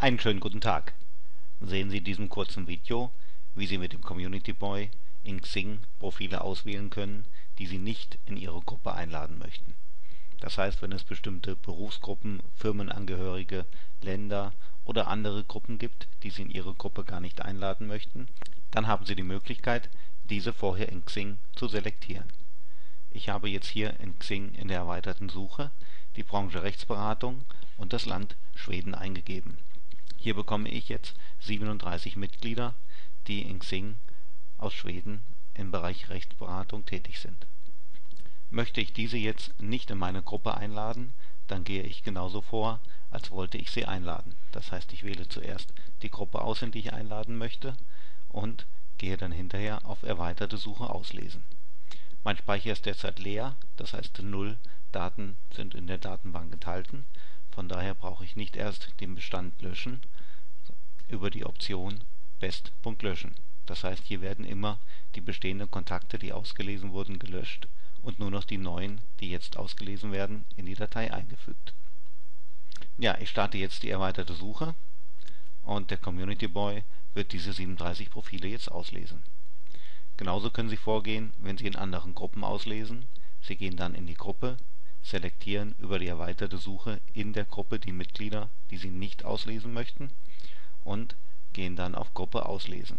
Einen schönen guten Tag. Sehen Sie in diesem kurzen Video, wie Sie mit dem Community Boy in Xing Profile auswählen können, die Sie nicht in Ihre Gruppe einladen möchten. Das heißt, wenn es bestimmte Berufsgruppen, Firmenangehörige, Länder oder andere Gruppen gibt, die Sie in Ihre Gruppe gar nicht einladen möchten, dann haben Sie die Möglichkeit, diese vorher in Xing zu selektieren. Ich habe jetzt hier in Xing in der erweiterten Suche die Branche Rechtsberatung und das Land Schweden eingegeben. Hier bekomme ich jetzt 37 Mitglieder, die in Xing aus Schweden im Bereich Rechtsberatung tätig sind. Möchte ich diese jetzt nicht in meine Gruppe einladen, dann gehe ich genauso vor, als wollte ich sie einladen. Das heißt, ich wähle zuerst die Gruppe aus, in die ich einladen möchte, und gehe dann hinterher auf erweiterte Suche auslesen. Mein Speicher ist derzeit leer, das heißt 0 Daten sind in der Datenbank enthalten. Von daher brauche ich nicht erst den Bestand löschen über die Option Best.Löschen. Das heißt, hier werden immer die bestehenden Kontakte, die ausgelesen wurden, gelöscht und nur noch die neuen, die jetzt ausgelesen werden, in die Datei eingefügt. Ja, ich starte jetzt die erweiterte Suche und der Community Boy wird diese 37 Profile jetzt auslesen. Genauso können Sie vorgehen, wenn Sie in anderen Gruppen auslesen. Sie gehen dann in die Gruppe, selektieren über die erweiterte Suche in der Gruppe die Mitglieder, die Sie nicht auslesen möchten, und gehen dann auf Gruppe auslesen.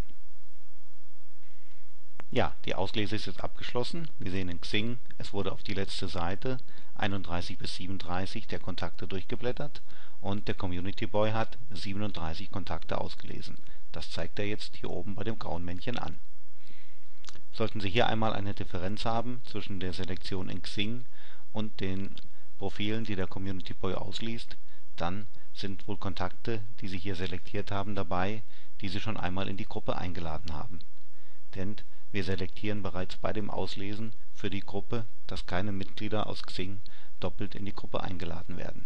Ja, die Auslese ist jetzt abgeschlossen. Wir sehen in Xing, es wurde auf die letzte Seite 31 bis 37 der Kontakte durchgeblättert und der Community Boy hat 37 Kontakte ausgelesen. Das zeigt er jetzt hier oben bei dem grauen Männchen an. Sollten Sie hier einmal eine Differenz haben zwischen der Selektion in Xing und den Profilen, die der Community Boy ausliest, dann sind wohl Kontakte, die Sie hier selektiert haben, dabei, die Sie schon einmal in die Gruppe eingeladen haben. Denn wir selektieren bereits bei dem Auslesen für die Gruppe, dass keine Mitglieder aus Xing doppelt in die Gruppe eingeladen werden.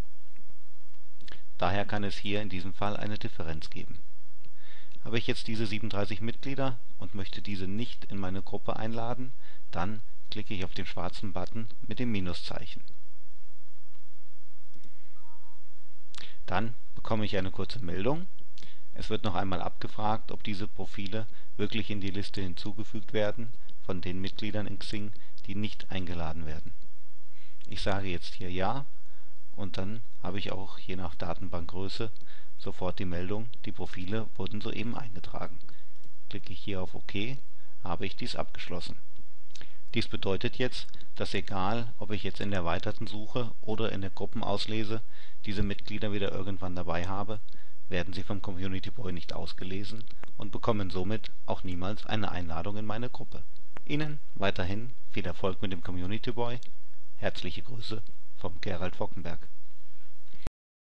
Daher kann es hier in diesem Fall eine Differenz geben. Habe ich jetzt diese 37 Mitglieder und möchte diese nicht in meine Gruppe einladen, dann klicke ich auf den schwarzen Button mit dem Minuszeichen. Dann bekomme ich eine kurze Meldung. Es wird noch einmal abgefragt, ob diese Profile wirklich in die Liste hinzugefügt werden von den Mitgliedern in Xing, die nicht eingeladen werden. Ich sage jetzt hier Ja und dann habe ich auch je nach Datenbankgröße sofort die Meldung, die Profile wurden soeben eingetragen. Klicke ich hier auf OK, habe ich dies abgeschlossen. Dies bedeutet jetzt, dass egal, ob ich jetzt in der erweiterten Suche oder in der Gruppenauslese diese Mitglieder wieder irgendwann dabei habe, werden sie vom Community Boy nicht ausgelesen und bekommen somit auch niemals eine Einladung in meine Gruppe. Ihnen weiterhin viel Erfolg mit dem Community Boy. Herzliche Grüße vom Gerald Vockenberg.